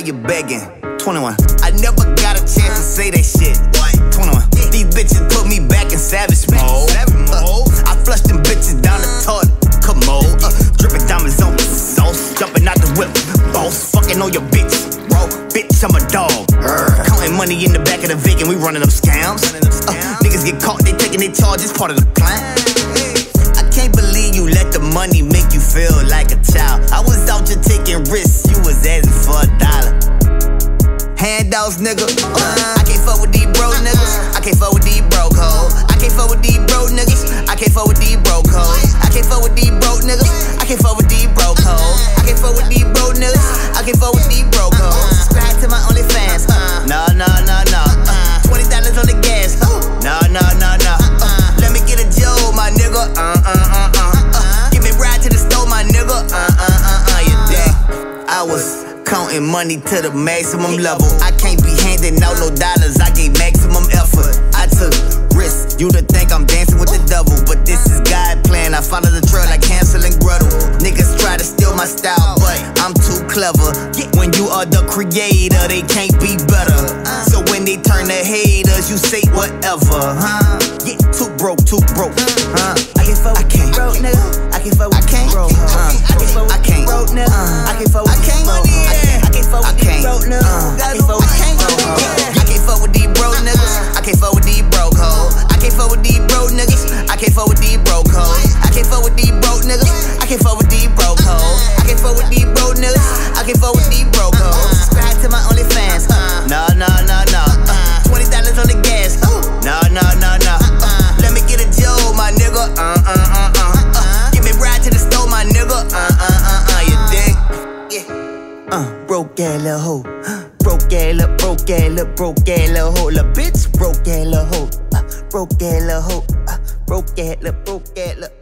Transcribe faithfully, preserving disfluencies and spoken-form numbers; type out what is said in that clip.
you begging. twenty-one. I never got a chance to say that shit. twenty-one. These bitches put me back in savage mode. Uh, I flushed them bitches down the toilet commode. Uh, dripping diamonds on sauce, jumping out the whip. Boss, fucking on your bitch. Bro, bitch, I'm a dog. Urgh. Counting money in the back of the Vic and we running them scams. Uh, niggas get caught, they taking their charges, part of the plan. I can't believe you let the money make you feel like a child. I was out here taking risks, you was asking for a dollar. Handouts, nigga. Uh, I can't fuck with these broke niggas. I can't fuck with these broke hoes. I can't fuck with these broke niggas. I can't fuck with these broke hoes. I can't fuck with these broke niggas. I can't fuck with these broke hoes. I can't fuck with these broke niggas. I can't fuck with these broke hoes. Subscribe to my OnlyFans. Uh, no, no, no, no. Uh, Twenty dollars on the gas. Uh, no, no, no, no. Uh, let me get a Joe, my nigga. Uh, uh, uh, uh. uh give me a ride to the store, my nigga. Uh, uh, uh, uh. You dig? I was counting money to the maximum level. I can't be handing out no dollars, I gave maximum effort. I took risks, you to think I'm dancing with the devil, but this is God plan. I follow the trail like Hansel and Gretel. Niggas try to steal my style, but I'm too clever. When you are the creator, they can't be better. So when they turn to haters, you say whatever, huh? Yeah, too broke, too broke, huh? I can't fuck, I can't, broke nigga. I can't fuck, I can't, broke, huh? I can't fuck, I can't, broke nigga. I can't fuck, I can't, broke, I can't fuck with these broke niggas. I can't fuck with these broke hoes. I can't fuck with these broke niggas. I can't fuck with these broke hoes. I can't fuck with these broke niggas. I can't fuck with these broke hoes. I can't fuck with these broke niggas. I can't fuck with these broke hoes. I can't fuck with these broke niggas. I can't fuck with these broke hoes. Subscribe to my OnlyFans. No, no, no, no. Twenty dollars on the gas. No, no, no, no. Let me get a Joe, my nigga. Uh, uh, uh, uh. Give me a ride to the store, my nigga. Uh, uh, uh, uh. You dig? Yeah. Uh, broke ass little hoe. Broke ass little, broke ass little, broke ass little hoe. Little bitch, broke ass little hoe. Uh, broke ass little hoe. Uh, broke ass little, broke ass little.